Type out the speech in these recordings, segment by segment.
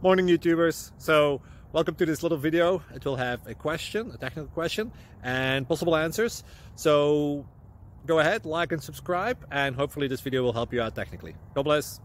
Morning YouTubers. So welcome to this little video. It will have a question, a technical question, and possible answers. So go ahead, like and subscribe, and hopefully this video will help you out technically. God bless.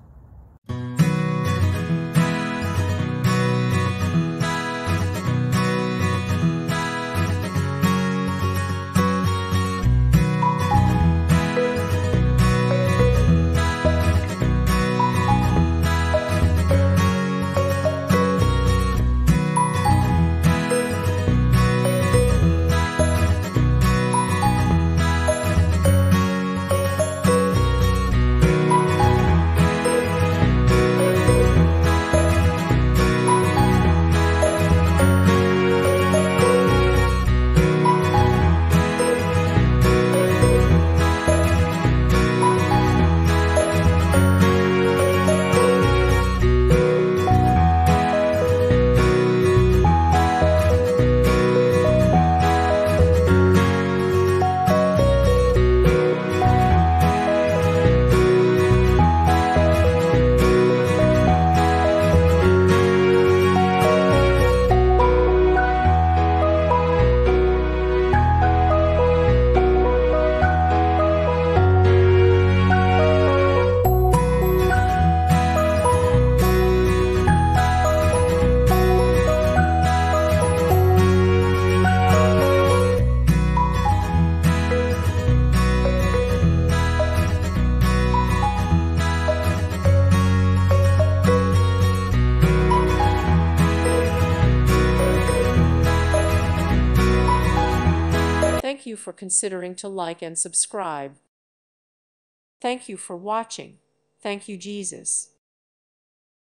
Thank you for considering to like and subscribe. Thank you for watching. Thank you, Jesus.